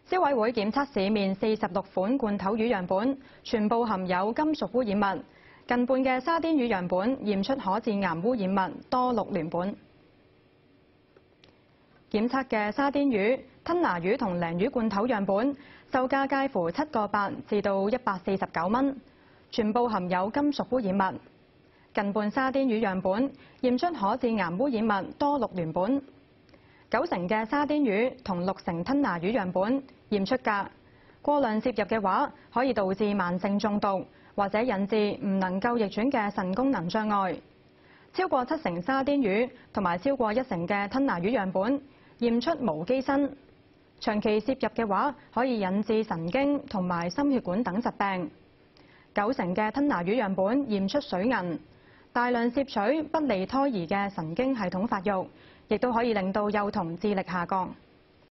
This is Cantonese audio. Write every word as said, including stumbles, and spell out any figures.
消委會檢測市面四十六款罐頭魚樣本，全部含有金屬污染物。近半嘅沙甸魚樣本驗出可致癌污染物多氯聯苯。檢測嘅沙甸魚、吞拿魚同鯪魚罐頭樣本，售價介乎七個八至到一百四十九蚊，全部含有金屬污染物。近半沙甸魚樣本驗出可致癌污染物多氯聯苯。九成嘅沙甸魚同六成吞拿魚樣本驗出鎘，過量攝入嘅話可以導致慢性中毒，或者引致唔能夠逆轉嘅腎功能障礙。超過七成沙甸魚同埋超過一成嘅吞拿魚樣本驗出無機砷，長期攝入嘅話可以引致神經同埋心血管等疾病。九成嘅吞拿魚樣本驗出水銀，大量攝取不利胎兒嘅神經系統發育，亦都可以令到幼童智力下降。